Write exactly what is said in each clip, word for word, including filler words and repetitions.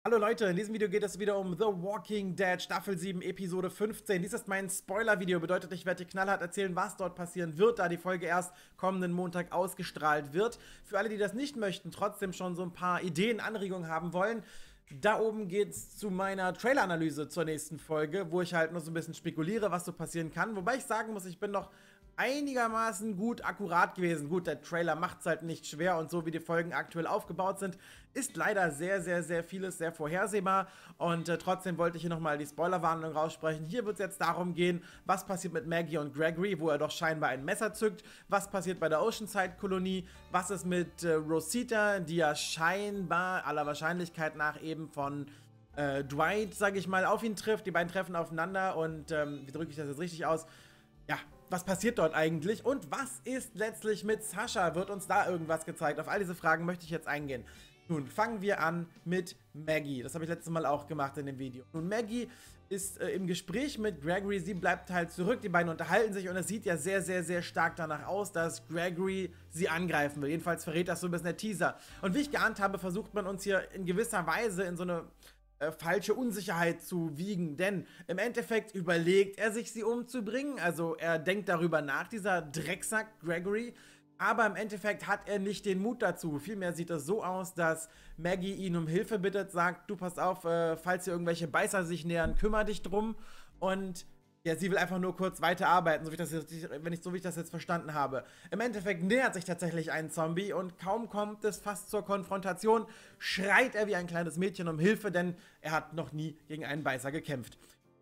Hallo Leute, in diesem Video geht es wieder um The Walking Dead Staffel sieben, Episode fünfzehn. Dies ist mein Spoiler-Video, bedeutet, ich werde dir knallhart erzählen, was dort passieren wird, da die Folge erst kommenden Montag ausgestrahlt wird. Für alle, die das nicht möchten, trotzdem schon so ein paar Ideen, Anregungen haben wollen, da oben geht's zu meiner Trailer-Analyse zur nächsten Folge, wo ich halt nur so ein bisschen spekuliere, was so passieren kann. Wobei ich sagen muss, ich bin noch einigermaßen gut akkurat gewesen. Gut, der Trailer macht es halt nicht schwer und so wie die Folgen aktuell aufgebaut sind, ist leider sehr, sehr, sehr vieles sehr vorhersehbar und äh, trotzdem wollte ich hier nochmal die Spoilerwarnung raussprechen. Hier wird es jetzt darum gehen, was passiert mit Maggie und Gregory, wo er doch scheinbar ein Messer zückt, was passiert bei der Oceanside-Kolonie, was ist mit äh, Rosita, die ja scheinbar aller Wahrscheinlichkeit nach eben von äh, Dwight, sage ich mal, auf ihn trifft. Die beiden treffen aufeinander und ähm, wie drücke ich das jetzt richtig aus? Ja, was passiert dort eigentlich? Und was ist letztlich mit Sascha? Wird uns da irgendwas gezeigt? Auf all diese Fragen möchte ich jetzt eingehen. Nun, fangen wir an mit Maggie. Das habe ich letztes Mal auch gemacht in dem Video. Nun, Maggie ist äh, im Gespräch mit Gregory. Sie bleibt halt zurück. Die beiden unterhalten sich und es sieht ja sehr, sehr, sehr stark danach aus, dass Gregory sie angreifen will. Jedenfalls verrät das so ein bisschen der Teaser. Und wie ich geahnt habe, versucht man uns hier in gewisser Weise in so eine Äh, falsche Unsicherheit zu wiegen, denn im Endeffekt überlegt er sich, sie umzubringen, also er denkt darüber nach, dieser Drecksack Gregory, aber im Endeffekt hat er nicht den Mut dazu. Vielmehr sieht es so aus, dass Maggie ihn um Hilfe bittet, sagt, du pass auf, äh, falls hier irgendwelche Beißer sich nähern, kümmere dich drum und ja, sie will einfach nur kurz weiterarbeiten, so wie ich das jetzt, wenn ich, so wie ich das jetzt verstanden habe. Im Endeffekt nähert sich tatsächlich ein Zombie und kaum kommt es fast zur Konfrontation, schreit er wie ein kleines Mädchen um Hilfe, denn er hat noch nie gegen einen Beißer gekämpft.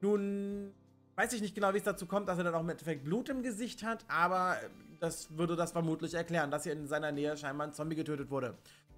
Nun weiß ich nicht genau, wie es dazu kommt, dass er dann auch im Endeffekt Blut im Gesicht hat, aber das würde das vermutlich erklären, dass hier in seiner Nähe scheinbar ein Zombie getötet wurde.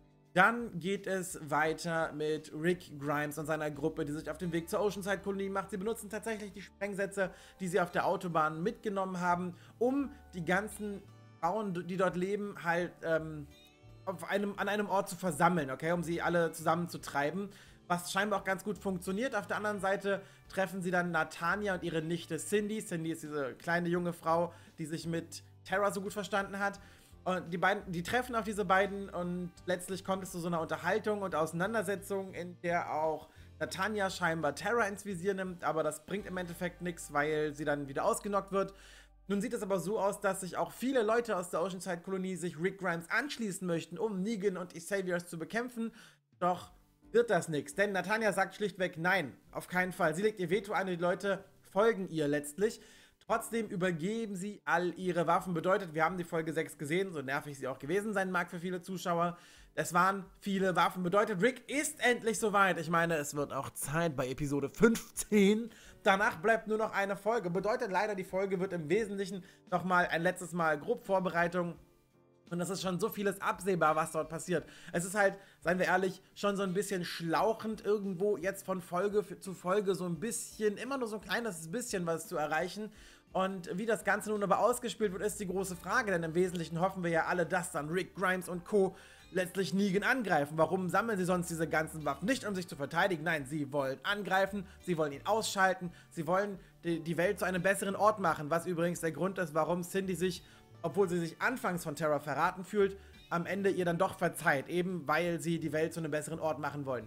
Dann geht es weiter mit Rick Grimes und seiner Gruppe, die sich auf den Weg zur Oceanside-Kolonie macht. Sie benutzen tatsächlich die Sprengsätze, die sie auf der Autobahn mitgenommen haben, um die ganzen Frauen, die dort leben, halt ähm, auf einem, an einem Ort zu versammeln, okay, um sie alle zusammenzutreiben, was scheinbar auch ganz gut funktioniert. Auf der anderen Seite treffen sie dann Nathania und ihre Nichte Cindy. Cindy ist diese kleine junge Frau, die sich mit Tara so gut verstanden hat. Und die beiden, die treffen auf diese beiden und letztlich kommt es zu so einer Unterhaltung und Auseinandersetzung, in der auch Nathania scheinbar Tara ins Visier nimmt, aber das bringt im Endeffekt nichts, weil sie dann wieder ausgenockt wird. Nun sieht es aber so aus, dass sich auch viele Leute aus der Oceanside-Kolonie sich Rick Grimes anschließen möchten, um Negan und die Saviors zu bekämpfen, doch wird das nichts, denn Nathania sagt schlichtweg nein, auf keinen Fall. Sie legt ihr Veto ein und die Leute folgen ihr letztlich. Trotzdem übergeben sie all ihre Waffen. Bedeutet, wir haben die Folge sechs gesehen, so nervig sie auch gewesen sein mag für viele Zuschauer. Es waren viele Waffen. Bedeutet, Rick ist endlich soweit. Ich meine, es wird auch Zeit bei Episode fünfzehn. Danach bleibt nur noch eine Folge. Bedeutet leider, die Folge wird im Wesentlichen nochmal ein letztes Mal grob Vorbereitung. Und es ist schon so vieles absehbar, was dort passiert. Es ist halt, seien wir ehrlich, schon so ein bisschen schlauchend irgendwo jetzt von Folge zu Folge so ein bisschen, immer nur so ein kleines bisschen was zu erreichen. Und wie das Ganze nun aber ausgespielt wird, ist die große Frage, denn im Wesentlichen hoffen wir ja alle, dass dann Rick Grimes und Co. letztlich Negan angreifen. Warum sammeln sie sonst diese ganzen Waffen? Nicht, um sich zu verteidigen, nein, sie wollen angreifen, sie wollen ihn ausschalten, sie wollen die, die Welt zu einem besseren Ort machen, was übrigens der Grund ist, warum Cindy sich, obwohl sie sich anfangs von Tara verraten fühlt, am Ende ihr dann doch verzeiht, eben weil sie die Welt zu einem besseren Ort machen wollen.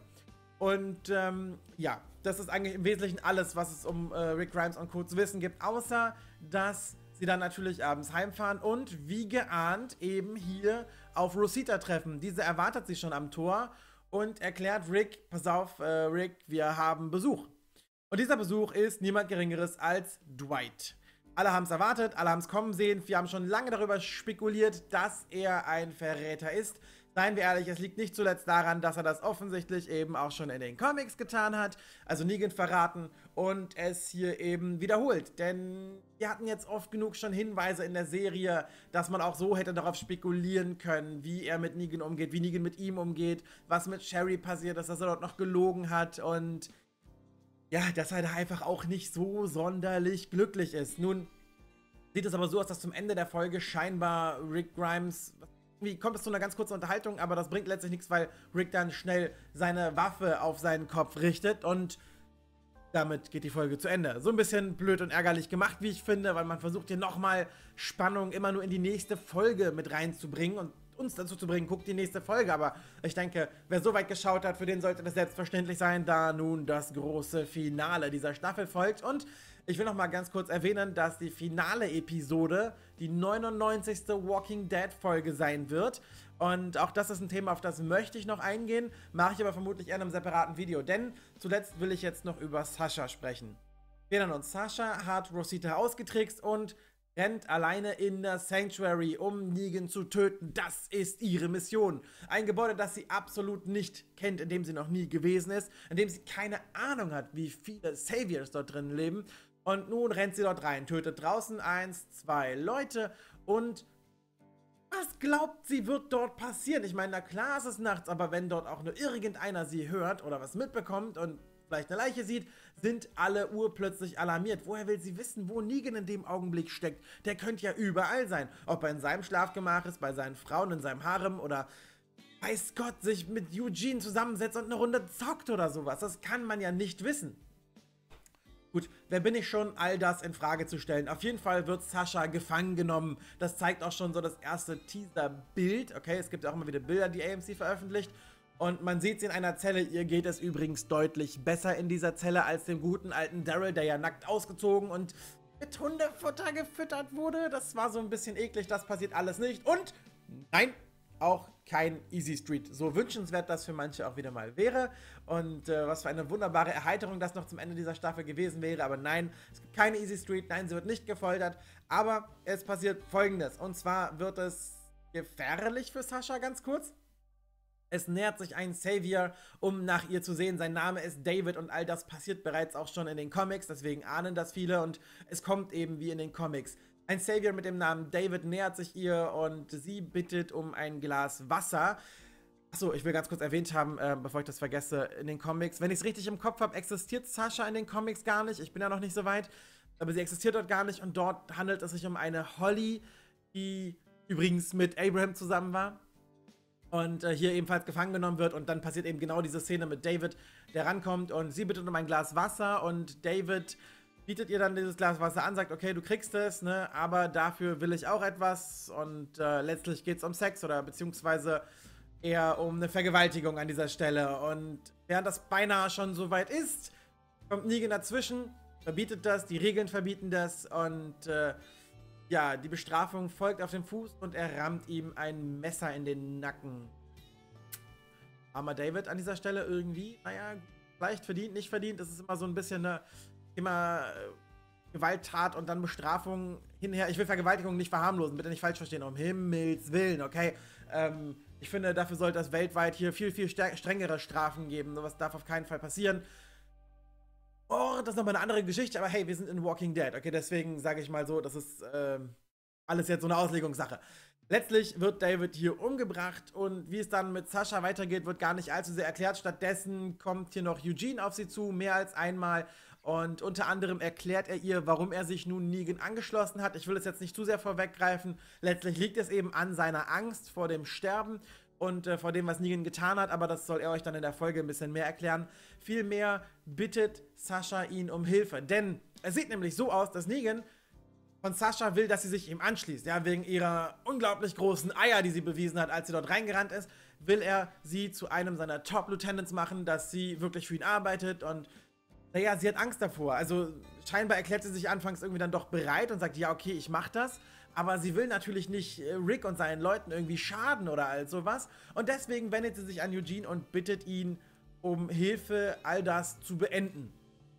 Und ähm, ja, das ist eigentlich im Wesentlichen alles, was es um äh, Rick Grimes und Co. zu wissen gibt, außer dass sie dann natürlich abends heimfahren und wie geahnt eben hier auf Rosita treffen. Diese erwartet sie schon am Tor und erklärt Rick, pass auf, äh, Rick, wir haben Besuch. Und dieser Besuch ist niemand Geringeres als Dwight. Alle haben es erwartet, alle haben es kommen sehen. Wir haben schon lange darüber spekuliert, dass er ein Verräter ist. Seien wir ehrlich, es liegt nicht zuletzt daran, dass er das offensichtlich eben auch schon in den Comics getan hat, also Negan verraten und es hier eben wiederholt. Denn wir hatten jetzt oft genug schon Hinweise in der Serie, dass man auch so hätte darauf spekulieren können, wie er mit Negan umgeht, wie Negan mit ihm umgeht, was mit Sherry passiert ist, dass er dort noch gelogen hat und ja, dass er da einfach auch nicht so sonderlich glücklich ist. Nun sieht es aber so aus, dass zum Ende der Folge scheinbar Rick Grimes, wie kommt es zu einer ganz kurzen Unterhaltung, aber das bringt letztlich nichts, weil Rick dann schnell seine Waffe auf seinen Kopf richtet und damit geht die Folge zu Ende. So ein bisschen blöd und ärgerlich gemacht, wie ich finde, weil man versucht hier nochmal Spannung immer nur in die nächste Folge mit reinzubringen und uns dazu zu bringen, guckt die nächste Folge. Aber ich denke, wer so weit geschaut hat, für den sollte das selbstverständlich sein, da nun das große Finale dieser Staffel folgt. Und ich will noch mal ganz kurz erwähnen, dass die Finale-Episode die neunundneunzigste Walking Dead-Folge sein wird. Und auch das ist ein Thema, auf das möchte ich noch eingehen, mache ich aber vermutlich eher in einem separaten Video. Denn zuletzt will ich jetzt noch über Sasha sprechen. Wir erinnern uns, Sasha hat Rosita ausgetrickst und rennt alleine in das Sanctuary, um Negan zu töten. Das ist ihre Mission. Ein Gebäude, das sie absolut nicht kennt, in dem sie noch nie gewesen ist, in dem sie keine Ahnung hat, wie viele Saviors dort drin leben. Und nun rennt sie dort rein, tötet draußen eins, zwei Leute und was glaubt sie, wird dort passieren? Ich meine, na klar, es ist nachts, aber wenn dort auch nur irgendeiner sie hört oder was mitbekommt und vielleicht eine Leiche sieht, sind alle urplötzlich alarmiert. Woher will sie wissen, wo Negan in dem Augenblick steckt? Der könnte ja überall sein. Ob er in seinem Schlafgemach ist, bei seinen Frauen, in seinem Harem oder weiß Gott, sich mit Eugene zusammensetzt und eine Runde zockt oder sowas. Das kann man ja nicht wissen. Gut, wer bin ich schon, all das in Frage zu stellen? Auf jeden Fall wird Sasha gefangen genommen. Das zeigt auch schon so das erste Teaser-Bild. Okay, es gibt ja auch immer wieder Bilder, die A M C veröffentlicht. Und man sieht sie in einer Zelle. Ihr geht es übrigens deutlich besser in dieser Zelle als dem guten alten Daryl, der ja nackt ausgezogen und mit Hundefutter gefüttert wurde. Das war so ein bisschen eklig, das passiert alles nicht. Und nein, auch kein Easy Street. So wünschenswert das für manche auch wieder mal wäre. Und äh, was für eine wunderbare Erheiterung das noch zum Ende dieser Staffel gewesen wäre. Aber nein, es gibt keine Easy Street. Nein, sie wird nicht gefoltert. Aber es passiert Folgendes. Und zwar wird es gefährlich für Sasha, ganz kurz. Es nähert sich ein Savior, um nach ihr zu sehen. Sein Name ist David und all das passiert bereits auch schon in den Comics. Deswegen ahnen das viele und es kommt eben wie in den Comics. Ein Savior mit dem Namen David nähert sich ihr und sie bittet um ein Glas Wasser. Achso, ich will ganz kurz erwähnt haben, äh, bevor ich das vergesse, in den Comics. Wenn ich es richtig im Kopf habe, existiert Sasha in den Comics gar nicht. Ich bin ja noch nicht so weit. Aber sie existiert dort gar nicht und dort handelt es sich um eine Holly, die übrigens mit Abraham zusammen war. Und äh, hier ebenfalls gefangen genommen wird und dann passiert eben genau diese Szene mit David, der rankommt und sie bittet um ein Glas Wasser und David bietet ihr dann dieses Glas Wasser an, sagt, okay, du kriegst es, ne, aber dafür will ich auch etwas und äh, letztlich geht es um Sex oder beziehungsweise eher um eine Vergewaltigung an dieser Stelle und während das beinahe schon so weit ist, kommt Negan dazwischen, verbietet das, die Regeln verbieten das und äh, ja, die Bestrafung folgt auf den Fuß und er rammt ihm ein Messer in den Nacken. Armer David an dieser Stelle irgendwie, naja, vielleicht verdient, nicht verdient. Das ist immer so ein bisschen eine, immer äh, Gewalttat und dann Bestrafung hinher. Ich will Vergewaltigung nicht verharmlosen, bitte nicht falsch verstehen, um Himmels Willen, okay? Ähm, ich finde, dafür sollte es weltweit hier viel, viel strengere Strafen geben. Sowas darf auf keinen Fall passieren. Oh, das ist nochmal eine andere Geschichte, aber hey, wir sind in Walking Dead, okay, deswegen sage ich mal so, das ist äh, alles jetzt so eine Auslegungssache. Letztlich wird David hier umgebracht und wie es dann mit Sasha weitergeht, wird gar nicht allzu sehr erklärt. Stattdessen kommt hier noch Eugene auf sie zu, mehr als einmal und unter anderem erklärt er ihr, warum er sich nun Negan angeschlossen hat. Ich will es jetzt nicht zu sehr vorweggreifen, letztlich liegt es eben an seiner Angst vor dem Sterben und äh, vor dem, was Negan getan hat, aber das soll er euch dann in der Folge ein bisschen mehr erklären. Vielmehr bittet Sasha ihn um Hilfe, denn es sieht nämlich so aus, dass Negan von Sasha will, dass sie sich ihm anschließt, ja, wegen ihrer unglaublich großen Eier, die sie bewiesen hat, als sie dort reingerannt ist, will er sie zu einem seiner Top-Lieutenants machen, dass sie wirklich für ihn arbeitet und naja, sie hat Angst davor, also scheinbar erklärt sie sich anfangs irgendwie dann doch bereit und sagt, ja, okay, ich mach das, aber sie will natürlich nicht Rick und seinen Leuten irgendwie schaden oder all sowas. Und deswegen wendet sie sich an Eugene und bittet ihn um Hilfe, all das zu beenden.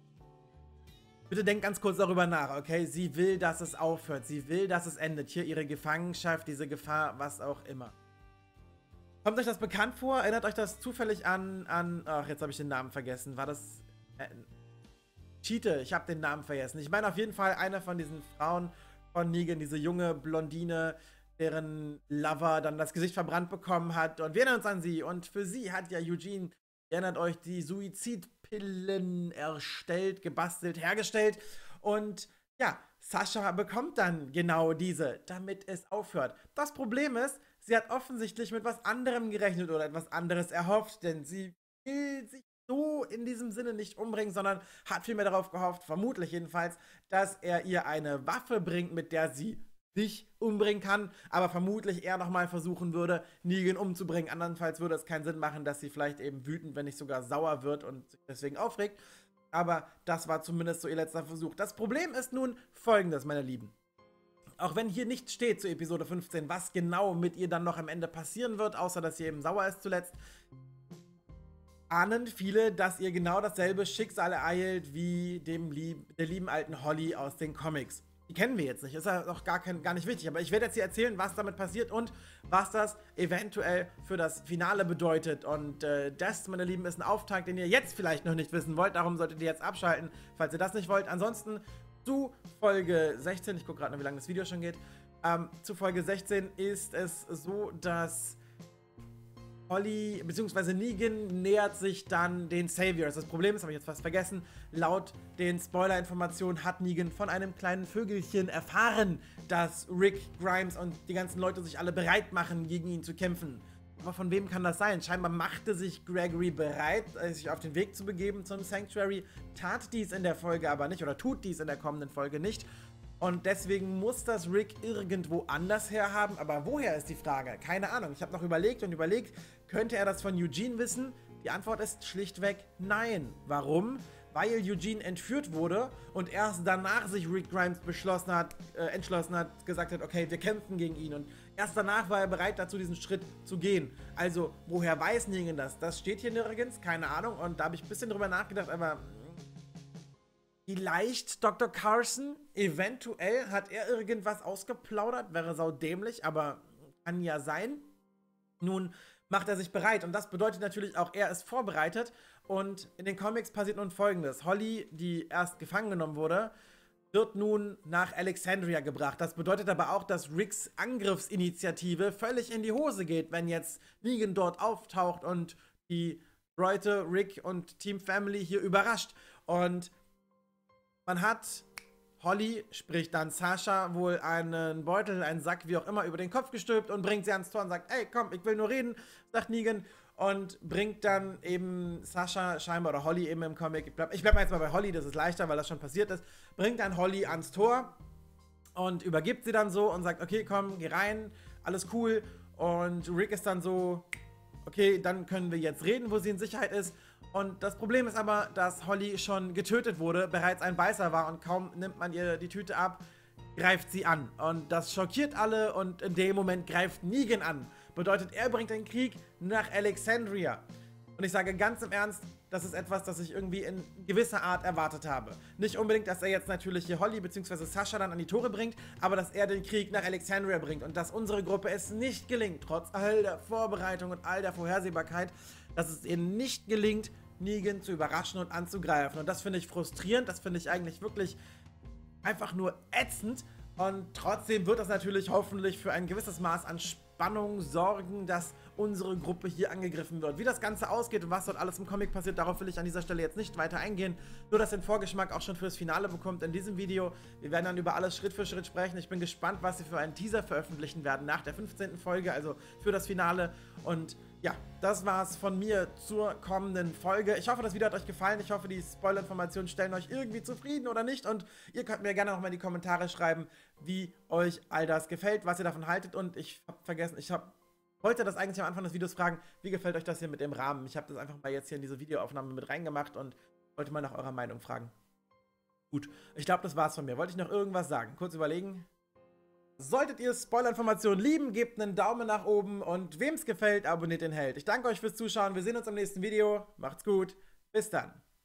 Bitte denkt ganz kurz darüber nach, okay? Sie will, dass es aufhört. Sie will, dass es endet. Hier ihre Gefangenschaft, diese Gefahr, was auch immer. Kommt euch das bekannt vor? Erinnert euch das zufällig an... an ach, jetzt habe ich den Namen vergessen. War das... Äh, Cheetah, ich habe den Namen vergessen. Ich meine auf jeden Fall eine von diesen Frauen von Negan, diese junge Blondine, deren Lover dann das Gesicht verbrannt bekommen hat. Und wir erinnern uns an sie. Und für sie hat ja Eugene, ihr erinnert euch, die Suizidpillen erstellt, gebastelt, hergestellt. Und ja, Sasha bekommt dann genau diese, damit es aufhört. Das Problem ist, sie hat offensichtlich mit was anderem gerechnet oder etwas anderes erhofft, denn sie will sich so in diesem Sinne nicht umbringen, sondern hat vielmehr darauf gehofft, vermutlich jedenfalls, dass er ihr eine Waffe bringt, mit der sie dich umbringen kann, aber vermutlich eher nochmal versuchen würde, Negan umzubringen. Andernfalls würde es keinen Sinn machen, dass sie vielleicht eben wütend, wenn nicht sogar sauer wird und sich deswegen aufregt. Aber das war zumindest so ihr letzter Versuch. Das Problem ist nun folgendes, meine Lieben. Auch wenn hier nicht steht zu Episode fünfzehn, was genau mit ihr dann noch am Ende passieren wird, außer dass sie eben sauer ist zuletzt, ahnen viele, dass ihr genau dasselbe Schicksal ereilt wie dem lieb der lieben alten Holly aus den Comics. Die kennen wir jetzt nicht, ist ja auch gar, kein, gar nicht wichtig, aber ich werde jetzt hier erzählen, was damit passiert und was das eventuell für das Finale bedeutet. Und äh, das, meine Lieben, ist ein Auftakt, den ihr jetzt vielleicht noch nicht wissen wollt, darum solltet ihr jetzt abschalten, falls ihr das nicht wollt. Ansonsten zu Folge sechzehn, ich gucke gerade noch, wie lange das Video schon geht, ähm, zu Folge sechzehn ist es so, dass Holly bzw. Negan nähert sich dann den Saviors. Das Problem ist, habe ich jetzt fast vergessen, laut den Spoiler-Informationen hat Negan von einem kleinen Vögelchen erfahren, dass Rick, Grimes und die ganzen Leute sich alle bereit machen, gegen ihn zu kämpfen. Aber von wem kann das sein? Scheinbar machte sich Gregory bereit, sich auf den Weg zu begeben zum Sanctuary, tat dies in der Folge aber nicht oder tut dies in der kommenden Folge nicht. Und deswegen muss das Rick irgendwo anders herhaben. Aber woher ist die Frage? Keine Ahnung. Ich habe noch überlegt und überlegt, könnte er das von Eugene wissen? Die Antwort ist schlichtweg nein. Warum? Weil Eugene entführt wurde und erst danach sich Rick Grimes beschlossen hat, äh, entschlossen hat, gesagt hat, okay, wir kämpfen gegen ihn. Und erst danach war er bereit dazu, diesen Schritt zu gehen. Also, woher weiß Negan das? Das steht hier nirgends, keine Ahnung. Und da habe ich ein bisschen drüber nachgedacht, aber vielleicht Doktor Carson, eventuell hat er irgendwas ausgeplaudert, wäre saudämlich, aber kann ja sein. Nun macht er sich bereit und das bedeutet natürlich auch, er ist vorbereitet und in den Comics passiert nun Folgendes. Holly, die erst gefangen genommen wurde, wird nun nach Alexandria gebracht. Das bedeutet aber auch, dass Ricks Angriffsinitiative völlig in die Hose geht, wenn jetzt Negan dort auftaucht und die Leute, Rick und Team Family hier überrascht. Und man hat Holly, sprich dann Sasha, wohl einen Beutel, einen Sack, wie auch immer, über den Kopf gestülpt und bringt sie ans Tor und sagt, ey, komm, ich will nur reden, sagt Negan. Und bringt dann eben Sasha scheinbar, oder Holly eben im Comic, ich bleib, ich bleib mal jetzt mal bei Holly, das ist leichter, weil das schon passiert ist, bringt dann Holly ans Tor und übergibt sie dann so und sagt, okay, komm, geh rein, alles cool. Und Rick ist dann so, okay, dann können wir jetzt reden, wo sie in Sicherheit ist. Und das Problem ist aber, dass Holly schon getötet wurde, bereits ein Beißer war und kaum nimmt man ihr die Tüte ab, greift sie an. Und das schockiert alle und in dem Moment greift Negan an. Bedeutet, er bringt den Krieg nach Alexandria. Und ich sage ganz im Ernst, das ist etwas, das ich irgendwie in gewisser Art erwartet habe. Nicht unbedingt, dass er jetzt natürlich hier Holly bzw. Sasha dann an die Tore bringt, aber dass er den Krieg nach Alexandria bringt und dass unsere Gruppe es nicht gelingt, trotz all der Vorbereitung und all der Vorhersehbarkeit, dass es ihr nicht gelingt, Negan zu überraschen und anzugreifen. Und das finde ich frustrierend, das finde ich eigentlich wirklich einfach nur ätzend. Und trotzdem wird das natürlich hoffentlich für ein gewisses Maß an Spannung sorgen, dass unsere Gruppe hier angegriffen wird. Wie das Ganze ausgeht und was dort alles im Comic passiert, darauf will ich an dieser Stelle jetzt nicht weiter eingehen. Nur, dass ihr den Vorgeschmack auch schon fürs Finale bekommt in diesem Video. Wir werden dann über alles Schritt für Schritt sprechen. Ich bin gespannt, was sie für einen Teaser veröffentlichen werden nach der fünfzehnten Folge, also für das Finale. Und ja, das war's von mir zur kommenden Folge. Ich hoffe, das Video hat euch gefallen. Ich hoffe, die Spoiler-Informationen stellen euch irgendwie zufrieden oder nicht. Und ihr könnt mir gerne nochmal in die Kommentare schreiben, wie euch all das gefällt, was ihr davon haltet. Und ich habe vergessen, ich habe wollte das eigentlich am Anfang des Videos fragen, wie gefällt euch das hier mit dem Rahmen? Ich habe das einfach mal jetzt hier in diese Videoaufnahme mit reingemacht und wollte mal nach eurer Meinung fragen. Gut, ich glaube, das war's von mir. Wollte ich noch irgendwas sagen? Kurz überlegen. Solltet ihr Spoiler-Informationen lieben, gebt einen Daumen nach oben und wem es gefällt, abonniert den Held. Ich danke euch fürs Zuschauen. Wir sehen uns im nächsten Video. Macht's gut. Bis dann.